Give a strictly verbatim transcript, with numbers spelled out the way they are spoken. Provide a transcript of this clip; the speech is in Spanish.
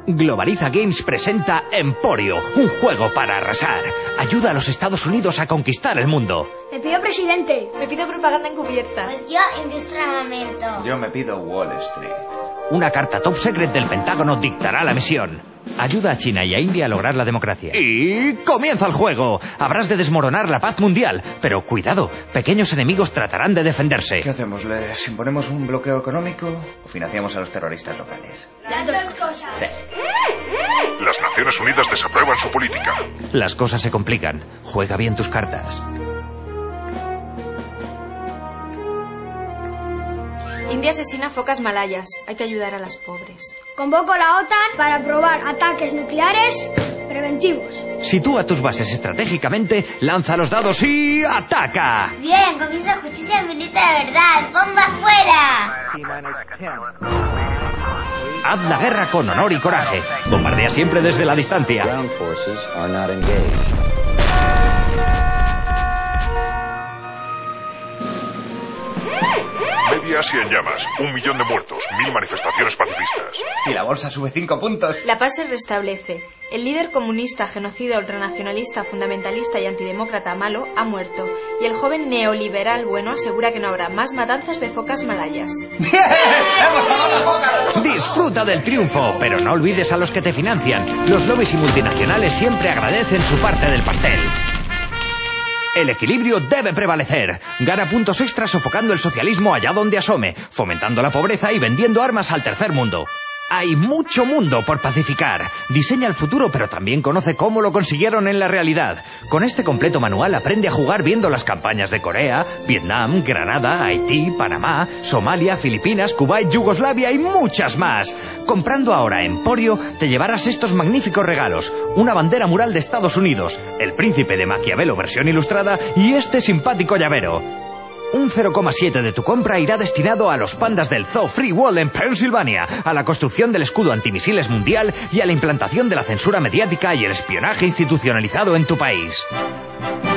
Globaliza Games presenta Emporio, un juego para arrasar. Ayuda a los Estados Unidos a conquistar el mundo. Me pido presidente. Me pido propaganda encubierta. Pues yo industria armamento. Yo me pido Wall Street. Una carta top secret del Pentágono dictará la misión. Ayuda a China y a India a lograr la democracia. Y comienza el juego. Habrás de desmoronar la paz mundial. Pero cuidado, pequeños enemigos tratarán de defenderse. ¿Qué hacemos? ¿Les imponemos un bloqueo económico o financiamos a los terroristas locales? Las dos cosas. Sí. Las Naciones Unidas desaprueban su política. Las cosas se complican. Juega bien tus cartas. India asesina focas malayas. Hay que ayudar a las pobres. Convoco a la OTAN para probar ataques nucleares preventivos. Sitúa tus bases estratégicamente, lanza los dados y ¡ataca! Bien, comienza justicia militar de verdad. ¡Bomba fuera! Haz la guerra con honor y coraje. Bombardea siempre desde la distancia. Media Asia en llamas, un millón de muertos, mil manifestaciones pacifistas. Y la bolsa sube cinco puntos. La paz se restablece. El líder comunista, genocida, ultranacionalista, fundamentalista y antidemócrata malo ha muerto. Y el joven neoliberal bueno asegura que no habrá más matanzas de focas malayas. Disfruta del triunfo, pero no olvides a los que te financian. Los lobbies y multinacionales siempre agradecen su parte del pastel. El equilibrio debe prevalecer. Gana puntos extras sofocando el socialismo allá donde asome, fomentando la pobreza y vendiendo armas al tercer mundo. Hay mucho mundo por pacificar. Diseña el futuro, pero también conoce cómo lo consiguieron en la realidad. Con este completo manual aprende a jugar viendo las campañas de Corea, Vietnam, Granada, Haití, Panamá, Somalia, Filipinas, Kuwait, Yugoslavia y muchas más. Comprando ahora Emporio te llevarás estos magníficos regalos: una bandera mural de Estados Unidos, el Príncipe de Maquiavelo versión ilustrada y este simpático llavero. Un cero coma siete de tu compra irá destinado a los pandas del Zoo Free World en Pensilvania, a la construcción del escudo antimisiles mundial y a la implantación de la censura mediática y el espionaje institucionalizado en tu país.